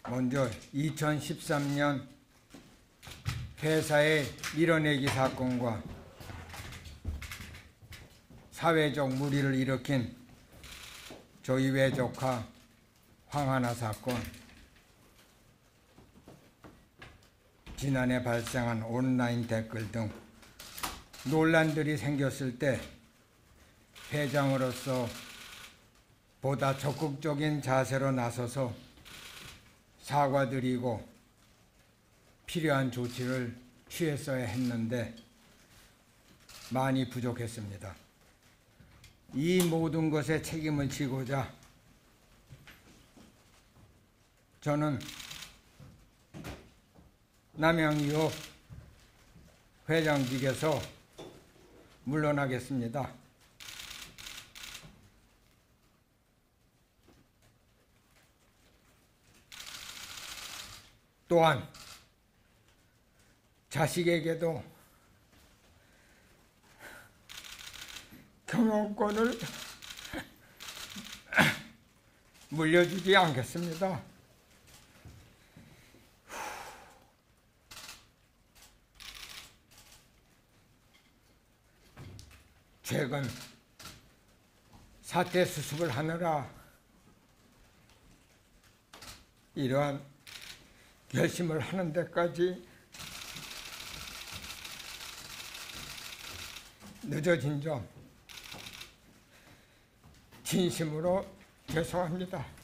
먼저 2013년 회사의 밀어내기 사건과 사회적 물의를 일으킨 조이회 조카 황하나 사건, 지난해 발생한 온라인 댓글 등 논란들이 생겼을 때 회장으로서 보다 적극적인 자세로 나서서 사과드리고 필요한 조치를 취했어야 했는데 많이 부족했습니다. 이 모든 것에 책임을 지고자 저는 남양유업 회장직에서 물러나겠습니다. 또한 자식에게도 경영권을 물려주지 않겠습니다. 최근 사태 수습을 하느라 이러한 결심을 하는 데까지 늦어진 점 진심으로 죄송합니다.